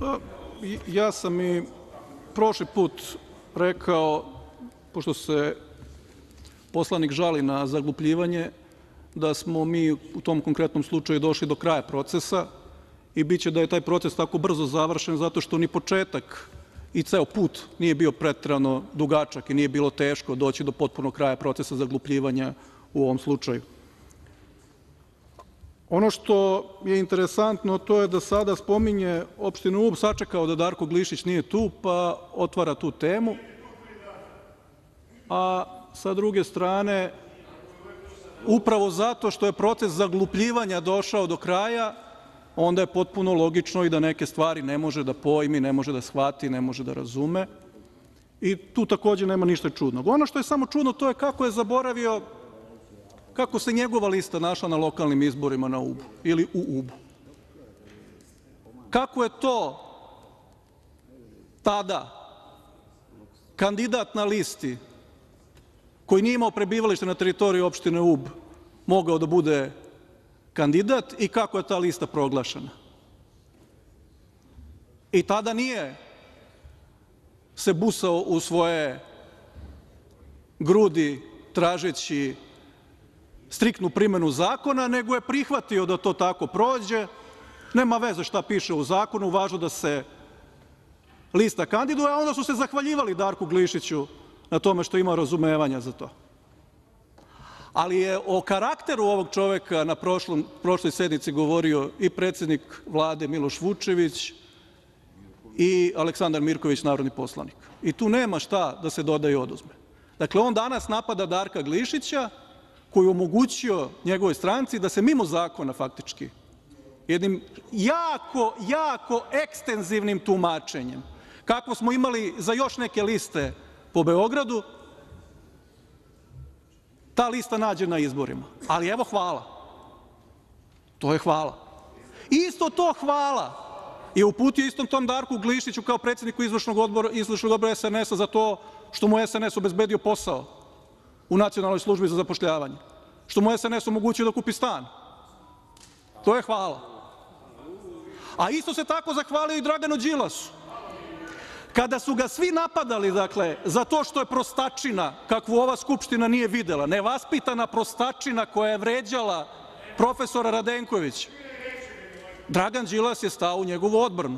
Ja sam i prošli put rekao, pošto se poslanik žali na zaglupljivanje, da smo mi u tom konkretnom slučaju došli do kraja procesa i biće da je taj proces tako brzo završen zato što ni početak i ceo put nije bio preterano dugačak i nije bilo teško doći do potpunog kraja procesa zaglupljivanja u ovom slučaju. Ono što je interesantno, to je da sada spominje opštinu Ub, sačekao da Darko Glišić nije tu, pa otvara tu temu, a sa druge strane, upravo zato što je proces zaglupljivanja došao do kraja, onda je potpuno logično i da neke stvari ne može da pojmi, ne može da shvati, ne može da razume i tu takođe nema ništa čudnog. Ono što je samo čudno, to je kako je zaboravio kako se njegova lista našla na lokalnim izborima na Ubu ili u Ubu. Kako je to tada kandidat na listi koji nije imao prebivalište na teritoriji opštine Ub mogao da bude kandidat i kako je ta lista proglašena. I tada nije se busao u svoje grudi tražeći striktnu primenu zakona, nego je prihvatio da to tako prođe, nema veze šta piše u zakonu, važno da se lista kandiduje, a onda su se zahvaljivali Darku Glišiću na tome što ima razumevanja za to. Ali je o karakteru ovog čoveka na prošloj sednici govorio i predsednik Vlade Miloš Vučević i Aleksandar Mirković, narodni poslanik. I tu nema šta da se doda i oduzme. Dakle, on danas napada Darka Glišića, koji je omogućio njegovoj stranci da se mimo zakona faktički, jednim jako ekstenzivnim tumačenjem, kako smo imali za još neke liste po Beogradu, ta lista nađe na izborima. Ali evo hvala. To je hvala. Isto to hvala je uputio istom tom Darku Glišiću kao predsedniku izvršnog odbora SNS-a za to što mu je SNS obezbedio posao u Nacionalnoj službi za zapošljavanje, što mu je SNS omogućio da kupi stan. To je hvala. A isto se tako zahvalio i Draganu Đilasu. Kada su ga svi napadali, dakle, za to što je prostačina, kakvu ova Skupština nije videla, nevaspitana prostačina koja je vređala profesora Radenkovića, Dragan Đilas je stao u njegovu odbranu.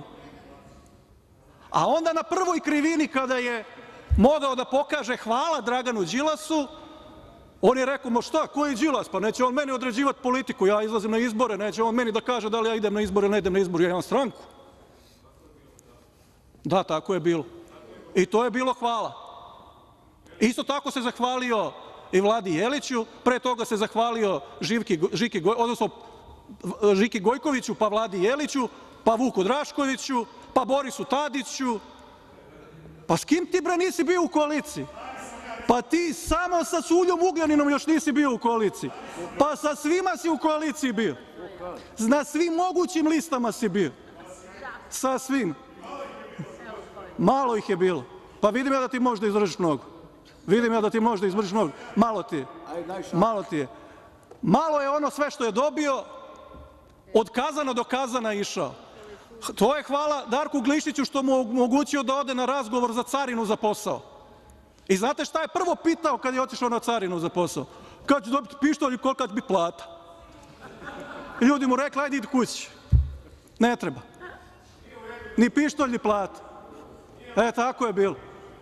A onda na prvoj krivini kada je mogao da pokaže hvala Draganu Đilasu, on je rekao, ma šta, ko je Đilas? Pa neće on meni određivati politiku, ja izlazim na izbore, neće on meni da kaže da li ja idem na izbore ili ne idem na izbore, ja imam stranku. Da, tako je bilo. I to je bilo hvala. Isto tako se zahvalio i Vladi Jeliću, pre toga se zahvalio Žiki Gojkoviću, pa Vladi Jeliću, pa Vuku Draškoviću, pa Borisu Tadiću. Pa s kim ti bre nisi bio u koaliciji? Pa ti samo sa Suljom Ugljaninom još nisi bio u koaliciji. Pa sa svima si u koaliciji bio. Na svim mogućim listama si bio. Sa svim. Malo ih je bilo. Pa vidim ja da ti možeš da izdržiš nogu. Vidim ja da ti možeš da izdržiš nogu. Malo ti je. Malo ti je. Malo je ono sve što je dobio, od kazana do kazana išao. To je hvala Darku Glišiću što mu omogućio da ode na razgovor za carinu za posao. I znate šta je prvo pitao kad je otišao na carinu za posao? Kad ću dobiti pištolj i kolika će biti plata? I ljudi mu rekli, ajde idi kući. Ne treba. Ni pištolj, ni plata. Tako je bilo.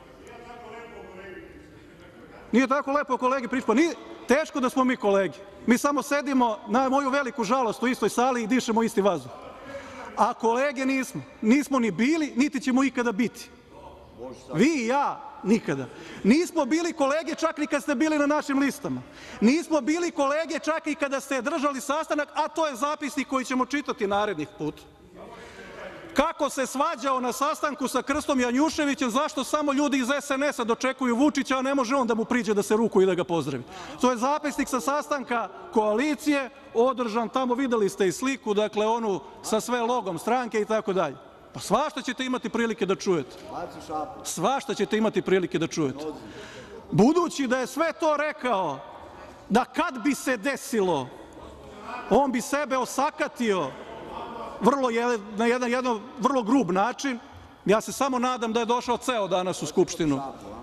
Nije tako lepo o kolegi pričati. Pa nije teško da smo mi kolege. Mi samo sedimo, na moju veliku žalost, u istoj sali i dišemo isti vazduh. A kolege nismo. Nismo ni bili, niti ćemo ikada biti. Vi i ja nikada. Nismo bili kolege čak ni kad ste bili na našim listama. Nismo bili kolege čak i kada ste držali sastanak, a to je zapisnik koji ćemo čitati narednih put. Kako se svađao na sastanku sa Krstom Janjuševićem, zašto samo ljudi iz SNS-a dočekuju Vučića, a ne može on da mu priđe da se rukuje i da ga pozdravi. To je zapisnik sa sastanka koalicije, održan tamo, videli ste i sliku, dakle onu sa sve logom stranke i tako dalje. Pa svašta ćete imati prilike da čujete. Svašta ćete imati prilike da čujete. Budući da je sve to rekao, da kad bi se desilo, on bi sebe osakatio na jedan vrlo grub način. Ja se samo nadam da je došao ceo danas u Skupštinu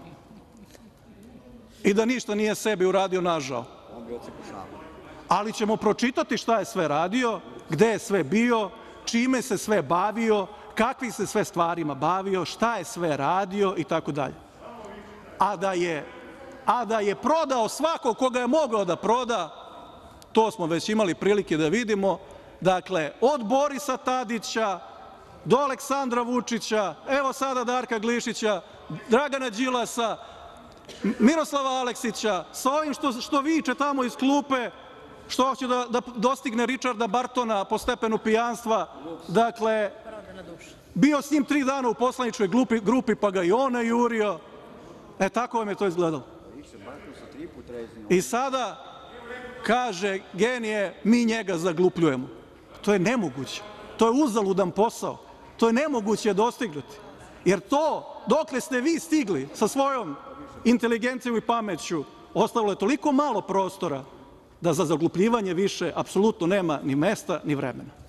i da ništa nije sebi uradio nažao. Ali ćemo pročitati šta je sve radio, gde je sve bio, čime se sve bavio, kakvim se sve stvarima bavio, šta je sve radio i tako dalje. A da je prodao svakog koga je mogao da proda, to smo već imali prilike da vidimo. Dakle, od Borisa Tadića do Aleksandra Vučića, evo sada Darka Glišića, Dragana Đilasa, Miroslava Aleksića, sa ovim što viče tamo iz klupe, što hoće da dostigne Ričarda Bartona po stepenu pijanstva. Dakle, bio s njim 3 dana u poslaničkoj grupi, pa ga i on najurio. Tako vam je to izgledalo. I sada kaže genije, mi njega zaglupljujemo. To je nemoguće. To je uzaludan posao. To je nemoguće dostignuti. Jer to, dokle ste vi stigli sa svojom inteligencijom i pameću, ostavilo je toliko malo prostora da za zaglupljivanje više apsolutno nema ni mesta ni vremena.